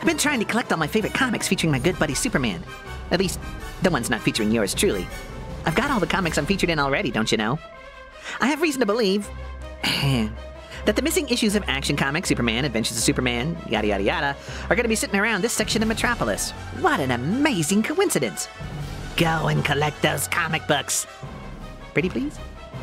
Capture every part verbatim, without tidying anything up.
I've been trying to collect all my favorite comics featuring my good buddy Superman. At least, the ones not featuring yours truly. I've got all the comics I'm featured in already, don't you know? I have reason to believe that the missing issues of Action Comics, Superman, Adventures of Superman, yada yada yada, are going to be sitting around this section of Metropolis. What an amazing coincidence. Go and collect those comic books. Pretty please?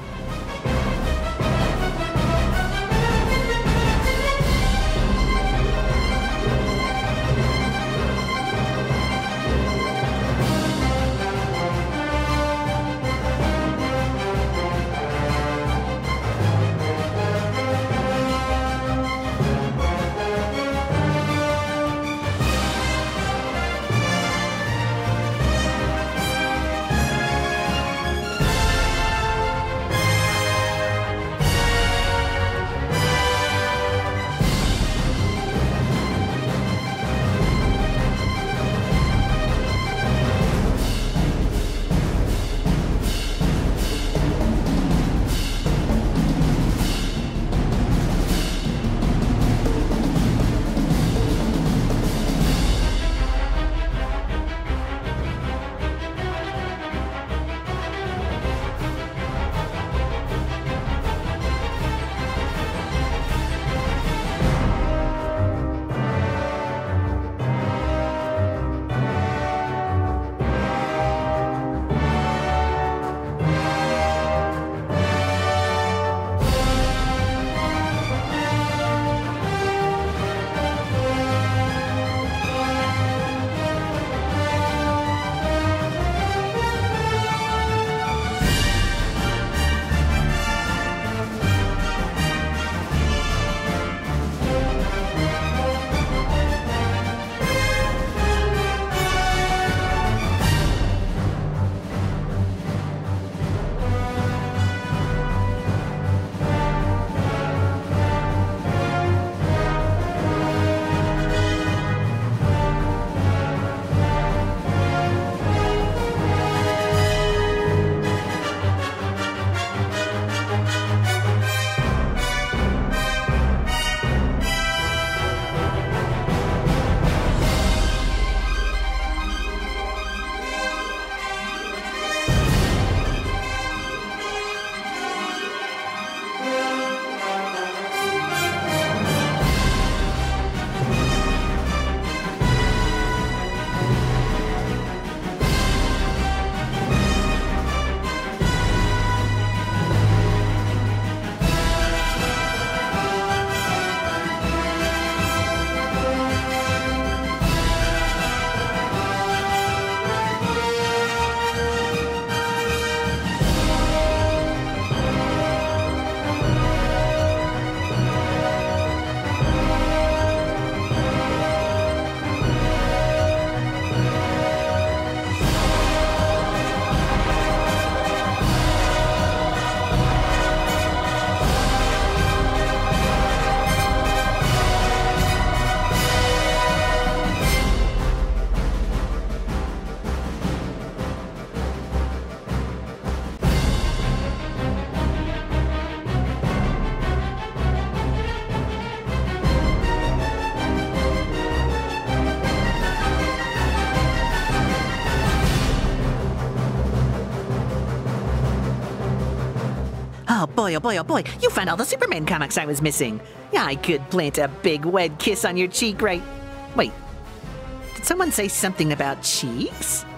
Oh boy, oh boy, oh boy, you found all the Superman comics I was missing. Yeah, I could plant a big wet kiss on your cheek right... Wait, did someone say something about cheeks?